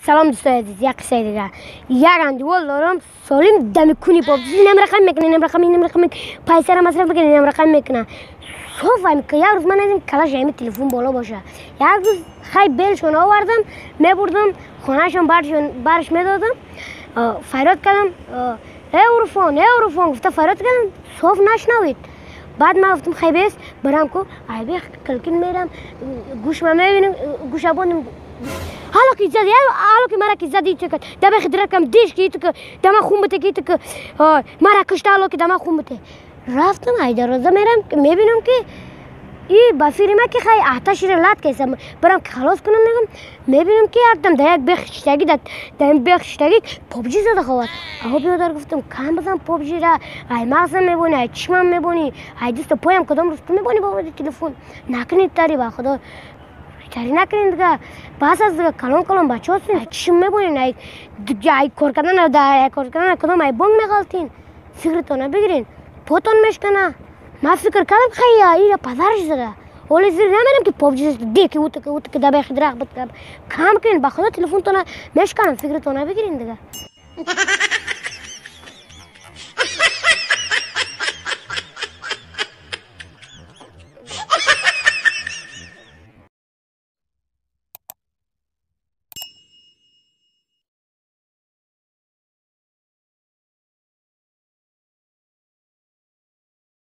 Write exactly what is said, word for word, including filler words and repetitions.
سلام دوستای عزیز، یک قصه دیگه. یک اندوال دارم سالم دم کونی پابجی نم رقم میکنه، نم رقم نم رقم پیسه را مصرف میکنه، نم رقم میکنه. صاف هم که یک روز من ندیم کلاش همین تلفن بالا باشه. یک روز خیلی بلشون آوردم، میبردم خونهشون برشون برش میدادم، فریاد کردم ای عرفان ای عرفان گفته فریاد کردم صاف نشنوید. بعد من گفتم خیلی بیست برم کو ای بیخ کلکین میرم گوش ما میبینم گوش abonnem حالا که زدی حالا که مرا که زدی تو که دم خدرت کم دیش کی تو که دم خون بته کی تو که مرا کشت حالا که دم خون بته رفتم ای دروازه میرم که میبینم که ای بافیر ما که خیلی آتش را لات کردم برام که خلاص کنم نگم میبینم که یکدم در یک بخشتگی در در بخشتگی پابجی زده خواهد. آها بیادر گفتم کام بزن پابجی را ای مغزم میبونی ای چشمم میبونی ای دست پایم کدام روز تو میبونی با تلفن نکنید تاری با خدا تاری نکنید دیگه باز از دیگه کلام کلام بچه هستین چشم میبونین ای ای کار کردن در ای کار کردن کدام ای بانگ میغلطین فکرتون بگیرین پاتون میشکنه. ما فکر کردم خیلی ایرا پدرش زده ولی زیر نمیرم که پابجی زده دیگه اوت که اوت که دبه خدرق بد کام کن با خدا تلفن تونه میشکنم فکرتون بگیرین دیگه.